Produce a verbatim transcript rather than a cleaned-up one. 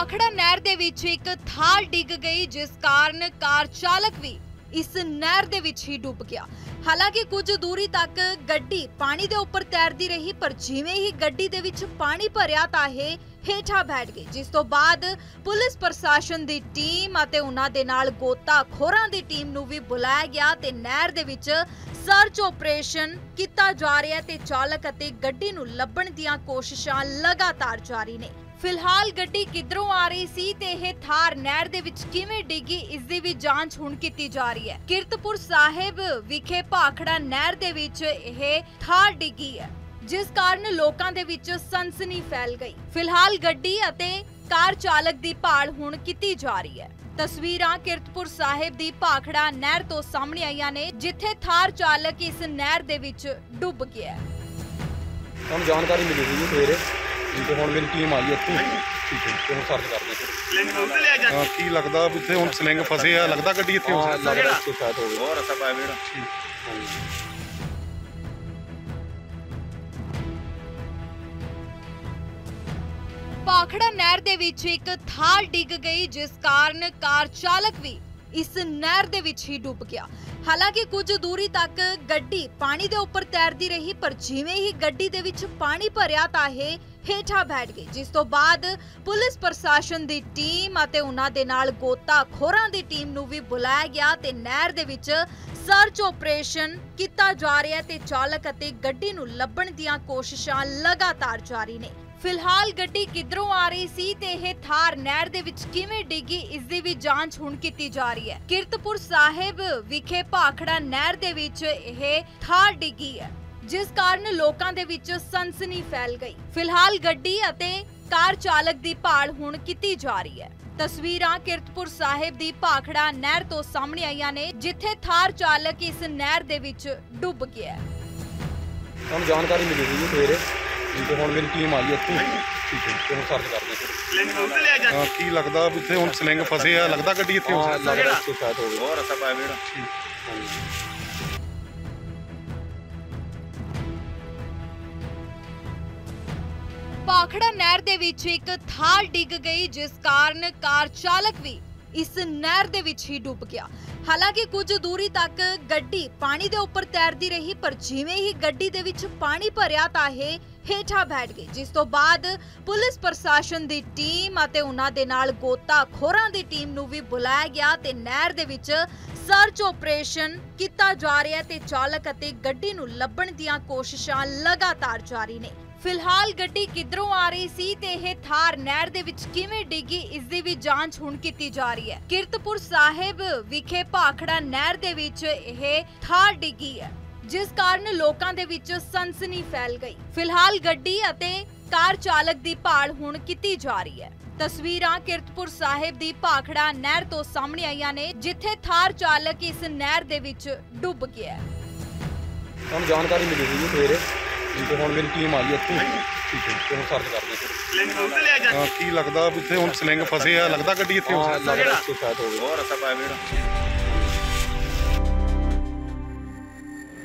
ਭਾਖੜਾ ਨਹਿਰ ਦੇ ਵਿੱਚ ਇੱਕ ਥਾਰ ਡਿੱਗ ਗਈ, ਜਿਸ ਕਾਰਨ ਕਾਰ ਚਾਲਕ ਵੀ ਇਸ ਨਹਿਰ ਦੇ ਵਿੱਚ ਹੀ ਡੁੱਬ ਗਿਆ। ਹਾਲਾਂਕਿ ਕੁਝ ਦੂਰੀ ਤੱਕ ਗੱਡੀ ਪਾਣੀ ਦੇ ਉੱਪਰ ਤੈਰਦੀ ਰਹੀ, ਪਰ ਜਿਵੇਂ ਹੀ ਗੱਡੀ ਦੇ ਵਿੱਚ ਪਾਣੀ ਭਰਿਆ ਤਾਂ ਇਹ ਹੇਠਾਂ ਬੈਠ ਗਈ, ਜਿਸ ਤੋਂ ਬਾਅਦ ਪੁਲਿਸ ਪ੍ਰਸ਼ਾਸਨ ਦੀ ਟੀਮ ਅਤੇ ਉਹਨਾਂ ਦੇ ਨਾਲ ਗੋਤਾਖੋਰਾਂ ਦੀ ਟੀਮ ਨੂੰ ਵੀ ਬੁਲਾਇਆ ਗਿਆ ਤੇ ਨਹਿਰ ਦੇ ਵਿੱਚ ਸਰਚ ਆਪਰੇਸ਼ਨ ਕੀਤਾ ਜਾ ਰਿਹਾ ਤੇ ਚਾਲਕ ਅਤੇ ਗੱਡੀ ਨੂੰ ਲੱਭਣ ਦੀਆਂ ਕੋਸ਼ਿਸ਼ਾਂ ਲਗਾਤਾਰ ਜਾਰੀ ਨੇ। ਫਿਲਹਾਲ ਗੱਡੀ ਕਿੱਧਰੋਂ ਆ ਰਹੀ ਸੀ ਤੇ ਇਹ ਥਾਰ ਨਹਿਰ ਦੇ ਵਿੱਚ ਕਿਵੇਂ ਡਿੱਗੀ, ਇਸ ਦੀ ਵੀ ਜਾਂਚ ਹੁਣ ਕੀਤੀ ਜਾ ਰਹੀ ਹੈ। ਕੀਰਤਪੁਰ ਸਾਹਿਬ ਵਿਖੇ ਭਾਖੜਾ ਨਹਿਰ ਦੇ ਵਿੱਚ ਇਹ ਥਾਰ ਡਿੱਗੀ ਹੈ, ਜਿਸ ਕਾਰਨ ਲੋਕਾਂ ਦੇ ਵਿੱਚ ਸਨਸਨੀ ਫੈਲ ਗਈ। ਫਿਲਹਾਲ ਗੱਡੀ ਅਤੇ ਕਾਰ ਚਾਲਕ ਦੀ ਭਾਲ ਹੁਣ ਕੀਤੀ ਜਾ ਰਹੀ ਹੈ। ਤਸਵੀਰਾਂ ਕੀਰਤਪੁਰ ਸਾਹਿਬ ਦੀ ਭਾਖੜਾ ਨਹਿਰ ਤੋਂ ਸਾਹਮਣੇ ਆਈਆਂ ਨੇ, ਜਿੱਥੇ ਥਾਰ ਚਾਲਕ ਇਸ ਨਹਿਰ ਦੇ ਵਿੱਚ ਡੁੱਬ ਗਿਆ। ਸਾਨੂੰ ਜਾਣਕਾਰੀ ਮਿਲੀ ਸੀ ਸਵੇਰੇ ਤੇ ਹੁਣ ਮੇਰੀ ਟੀਮ ਆਈ ਇੱਥੇ। ਠੀਕ ਹੈ, ਤੇ ਹੁਣ ਸਰਚ ਕਰਦੇ ਹਾਂ। ਹਾਂ, ਕੀ ਲੱਗਦਾ ਵੀ ਇੱਥੇ ਹੁਣ ਸਲਿੰਗ ਫਸੇ ਆ? ਲੱਗਦਾ ਗੱਡੀ ਇੱਥੇ ਹੋ ਸਕਦਾ ਹੈ ਸ਼ਾਇਦ ਹੋਵੇ। ਹੋਰ ਰਸਾ ਪਾਇਆ ਵੀਰ। ਭਾਖੜਾ ਨਹਿਰ ਦੇ ਵਿੱਚ ਇੱਕ ਥਾਰ ਡਿੱਗ ਗਈ, ਜਿਸ ਕਾਰਨ ਕਾਰ ਚਾਲਕ ਵੀ ਇਸ ਨਹਿਰ ਦੇ ਵਿੱਚ ਹੀ ਡੁੱਬ ਗਿਆ। ਹਾਲਾਂਕਿ ਕੁਝ ਦੂਰੀ ਤੱਕ ਗੱਡੀ ਪਾਣੀ ਦੇ ਉੱਪਰ ਤੈਰਦੀ ਰਹੀ, ਪਰ ਜਿਵੇਂ ਹੀ ਗੱਡੀ ਦੇ ਵਿੱਚ ਪਾਣੀ ਭਰਿਆ ਤਾਂ ਇਹ ਹੇਠਾਂ ਬੈਠ ਗਈ, ਜਿਸ ਤੋਂ ਬਾਅਦ ਪੁਲਿਸ ਪ੍ਰਸ਼ਾਸਨ ਦੀ ਟੀਮ ਅਤੇ ਉਹਨਾਂ ਦੇ ਨਾਲ ਗੋਤਾਖੋਰਾਂ ਦੀ ਟੀਮ ਨੂੰ ਵੀ ਬੁਲਾਇਆ ਗਿਆ ਤੇ ਨਹਿਰ ਦੇ ਵਿੱਚ ਸਰਚ ਆਪਰੇਸ਼ਨ ਕੀਤਾ ਜਾ ਰਿਹਾ ਤੇ ਚਾਲਕ ਅਤੇ ਗੱਡੀ ਨੂੰ ਲੱਭਣ ਦੀਆਂ ਕੋਸ਼ਿਸ਼ਾਂ ਲਗਾਤਾਰ ਜਾਰੀ ਨੇ। ਫਿਲਹਾਲ ਗੱਡੀ ਕਿੱਧਰੋਂ ਆ ਰਹੀ ਸੀ ਤੇ ਇਹ ਥਾਰ ਨਹਿਰ ਦੇ ਵਿੱਚ ਕਿਵੇਂ ਡਿੱਗੀ, ਇਸ ਦੀ ਵੀ ਜਾਂਚ ਹੁਣ ਕੀਤੀ ਜਾ ਰਹੀ ਹੈ। ਕੀਰਤਪੁਰ ਸਾਹਿਬ ਵਿਖੇ ਭਾਖੜਾ ਨਹਿਰ ਦੇ ਵਿੱਚ ਇਹ ਥਾਰ ਡਿੱਗੀ ਹੈ, ਜਿਸ ਕਾਰਨ ਲੋਕਾਂ ਦੇ ਵਿੱਚ ਸਨਸਨੀ ਫੈਲ ਗਈ। ਫਿਲਹਾਲ ਗੱਡੀ ਅਤੇ ਕਾਰ ਚਾਲਕ ਦੀ ਭਾਲ ਹੁਣ ਕੀਤੀ ਜਾ ਰਹੀ ਹੈ। ਤਸਵੀਰਾਂ ਕੀਰਤਪੁਰ ਸਾਹਿਬ ਦੀ ਭਾਖੜਾ ਨਹਿਰ ਤੋਂ ਸਾਹਮਣੇ ਆਈਆਂ ਨੇ, ਜਿੱਥੇ ਥਾਰ ਚਾਲਕ ਇਸ ਨਹਿਰ ਦੇ ਵਿੱਚ ਡੁੱਬ ਗਿਆ। ਸਾਨੂੰ ਜਾਣਕਾਰੀ ਮਿਲੀ ਸੀ ਸਵੇਰੇ ਤੇ ਹੁਣ ਮੇਰੀ ਟੀਮ ਆਈ ਇੱਥੇ। ਠੀਕ ਹੈ, ਤੇ ਹੁਣ ਸਰਚ ਕਰਦੇ ਹਾਂ। ਹਾਂ, ਕੀ ਲੱਗਦਾ ਵੀ ਇੱਥੇ ਹੁਣ ਸਲਿੰਗ ਫਸੇ ਆ? ਲੱਗਦਾ ਗੱਡੀ ਇੱਥੇ ਹੋ ਸਕਦਾ ਹੈ ਸ਼ਾਇਦ ਹੋਵੇ। ਹੋਰ ਰਸਾ ਪਾਇਆ ਵੀਰ। ਭਾਖੜਾ ਨਹਿਰ ਦੇ ਵਿੱਚ ਇੱਕ ਥਾਰ ਡਿੱਗ ਗਈ, ਜਿਸ ਕਾਰਨ ਕਾਰ ਚਾਲਕ ਵੀ ਇਸ ਨਹਿਰ ਦੇ ਵਿੱਚ ਹੀ ਡੁੱਬ ਗਿਆ। ਹਾਲਾਂਕਿ ਕੁਝ ਦੂਰੀ ਤੱਕ ਗੱਡੀ ਪਾਣੀ ਦੇ ਉੱਪਰ ਤੈਰਦੀ ਰਹੀ, ਪਰ ਜਿਵੇਂ ਹੀ ਗੱਡੀ ਦੇ ਵਿੱਚ ਪਾਣੀ ਭਰਿਆ ਤਾਂ ਇਹ ਹੇਠਾਂ ਬੈਠ ਗਈ, ਜਿਸ ਤੋਂ ਬਾਅਦ ਪੁਲਿਸ ਪ੍ਰਸ਼ਾਸਨ ਦੀ ਟੀਮ ਅਤੇ ਉਹਨਾਂ ਦੇ ਨਾਲ ਗੋਤਾਖੋਰਾਂ ਦੀ ਟੀਮ ਨੂੰ ਵੀ ਬੁਲਾਇਆ ਗਿਆ ਤੇ ਨਹਿਰ ਦੇ ਵਿੱਚ ਸਰਚ ਆਪਰੇਸ਼ਨ ਕੀਤਾ ਜਾ ਰਿਹਾ ਤੇ ਚਾਲਕ ਅਤੇ ਗੱਡੀ ਨੂੰ ਲੱਭਣ ਦੀਆਂ ਕੋਸ਼ਿਸ਼ਾਂ ਲਗਾਤਾਰ ਜਾਰੀ ਨੇ। ਫਿਲਹਾਲ ਗੱਡੀ ਕਿੱਧਰੋਂ ਆ ਰਹੀ ਸੀ ਤੇ ਇਹ ਥਾਰ ਨਹਿਰ ਦੇ ਵਿੱਚ ਕਿਵੇਂ ਡਿੱਗੀ, ਇਸ ਦੀ ਵੀ ਜਾਂਚ ਹੁਣ ਕੀਤੀ ਜਾ ਰਹੀ ਹੈ। ਕੀਰਤਪੁਰ ਸਾਹਿਬ ਵਿਖੇ ਭਾਖੜਾ ਨਹਿਰ ਦੇ ਵਿੱਚ ਇਹ ਥਾਰ ਡਿੱਗੀ ਹੈ, ਜਿਸ ਕਾਰਨ ਲੋਕਾਂ ਦੇ ਵਿੱਚ ਸਨਸਨੀ ਫੈਲ ਗਈ। ਫਿਲਹਾਲ ਗੱਡੀ ਅਤੇ ਕਾਰ ਚਾਲਕ ਦੀ ਭਾਲ ਹੁਣ ਕੀਤੀ ਜਾ ਰਹੀ ਹੈ। ਤਸਵੀਰਾਂ ਕੀਰਤਪੁਰ ਸਾਹਿਬ ਦੀ ਭਾਖੜਾ ਨਹਿਰ ਤੋਂ ਸਾਹਮਣੇ ਆਈਆਂ ਨੇ, ਜਿੱਥੇ ਥਾਰ ਚਾਲਕ ਇਸ ਨਹਿਰ ਦੇ ਵਿੱਚ ਡੁੱਬ ਗਿਆ। ਸਾਨੂੰ ਜਾਣਕਾਰੀ ਮਿਲੀ ਸੀ ਸਵੇਰੇ ਤੇ ਹੁਣ ਮੇਰੀ ਟੀਮ ਆਈ ਇੱਥੇ। ਠੀਕ ਹੈ, ਤੇ ਹੁਣ ਸਰਚ ਕਰਦੇ ਹਾਂ। ਹਾਂ, ਕੀ ਲੱਗਦਾ ਵੀ ਇੱਥੇ ਹੁਣ ਸਲਿੰਗ ਫਸੇ ਆ? ਲੱਗਦਾ ਗੱਡੀ ਇੱਥੇ ਹੋ ਸਕਦਾ ਹੈ ਸ਼ਾਇਦ ਹੋਵੇ। ਹੋਰ ਰਸਾ ਪਾਇਆ ਵੀਰ।